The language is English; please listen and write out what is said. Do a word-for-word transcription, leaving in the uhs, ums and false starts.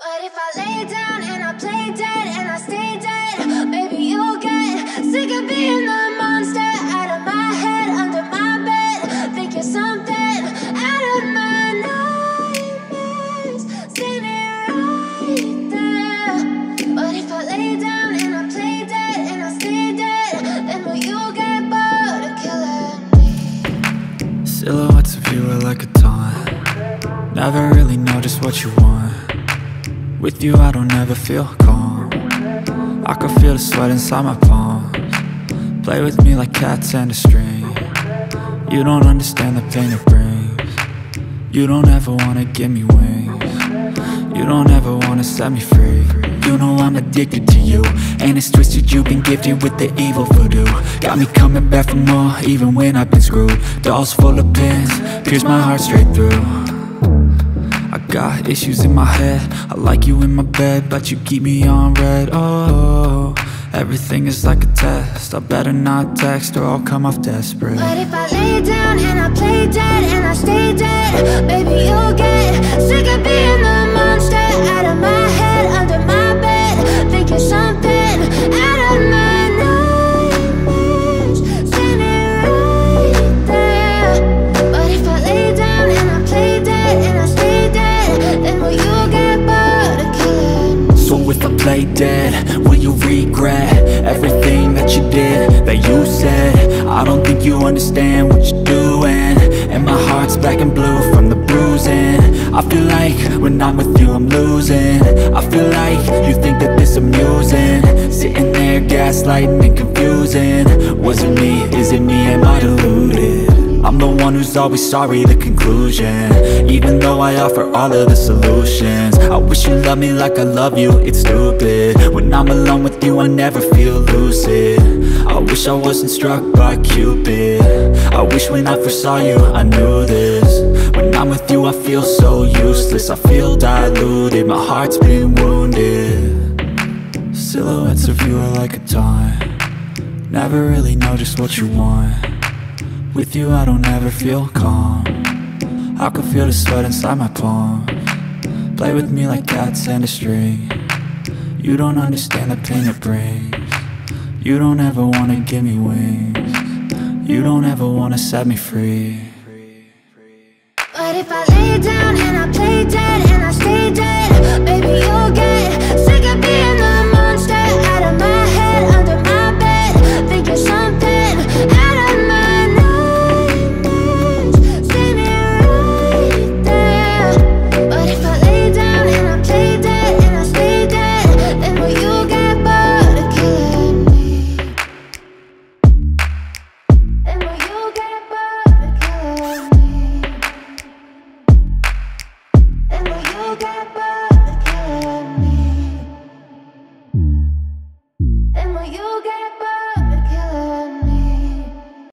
But if I lay down and I play dead and I stay dead, maybe you'll get sick of being the monster out of my head, under my bed. Think you're something out of my nightmares, standing right there. But if I lay down and I play dead and I stay dead, then will you get bored of killing me? Silhouettes of you are like a taunt. Never really know just what you want. With you I don't ever feel calm. I can feel the sweat inside my palms. Play with me like cats and a string. You don't understand the pain it brings. You don't ever wanna give me wings. You don't ever wanna set me free. You know I'm addicted to you, and it's twisted, you've been gifted with the evil voodoo. Got me coming back for more, even when I've been screwed. Dolls full of pins, pierce my heart straight through. I got issues in my head, I like you in my bed, but you keep me on red. Oh, everything is like a test, I better not text or I'll come off desperate. But if I lay down and I play dead and I stay dead, maybe you'll get sick of being the monster out of my head, under my bed. Think you're something out of my nightmares, standing right there. But if I lay down and I play dead and I stay dead, then will you get bored of killing me? So if I play dead, will you regret everything that you did, that you said? I don't think you understand what you're doing, and my heart's black and blue from the bruising. I feel like when I'm with you I'm losing. I feel like you think that this amusing, sitting there gaslighting and confusing. Was it me? Is it me? Am I deluded? I'm the one who's always sorry, the conclusion, even though I offer all of the solutions. I wish you loved me like I love you, it's stupid. When I'm alone with you I never feel lucid. I wish I wasn't struck by Cupid. I wish when I first saw you I knew this. When I'm with you I feel so useless, I feel diluted, my heart's been wounded. Silhouettes of you are like a taunt. Never really know just what you want. With you I don't ever feel calm. I can feel the sweat inside my palms. Play with me like cats and a string. You don't understand the pain it brings. You don't ever wanna give me wings. You don't ever wanna set me free. But if I lay down and I play dead and I stay dead,